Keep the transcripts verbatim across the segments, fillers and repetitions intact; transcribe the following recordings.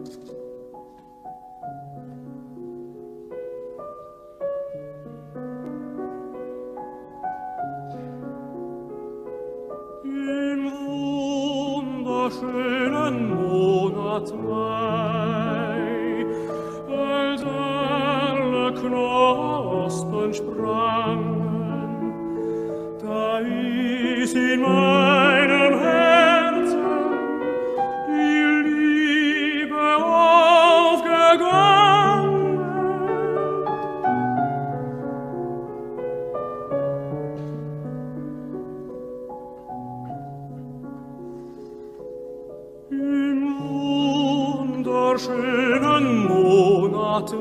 Im wunderschönen Monat Mai, als alle Knospen sprangen, da ist in meinem Herzen die Liebe aufgegangen. Im wunderschönen Monat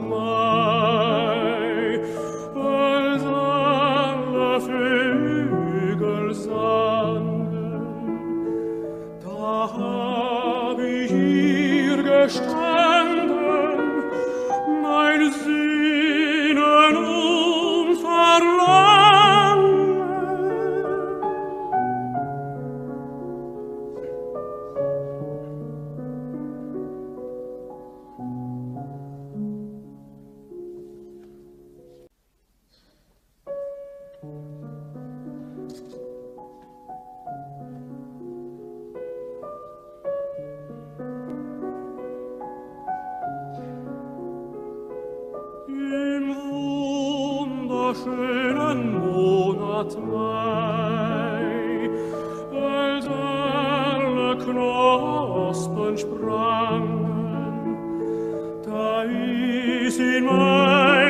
Mai, als alle Vögel sangen, da hab ich hier gestanden, mein Sehnen und Verlangen. Im wunderschönen Monat Mai, als alle Knospen sprangen, da ist in mein